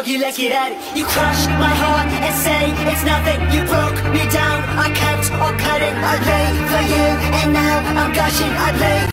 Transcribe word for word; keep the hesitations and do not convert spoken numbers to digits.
argue, let's get at it. You crush my heart and say it's nothing. You broke me down, I kept on cutting. I lay for you and now I'm gushing. I lay